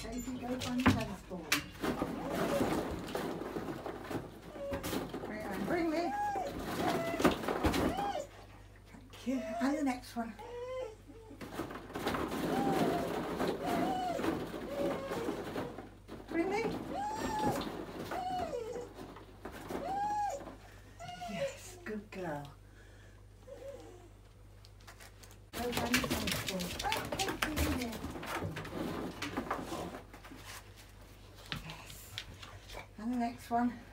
Katy, go find your tennis ball. Bring me. Thank you. And the next one. Bring me. Yes, good girl. Go find your tennis ball. Yes. And the next one.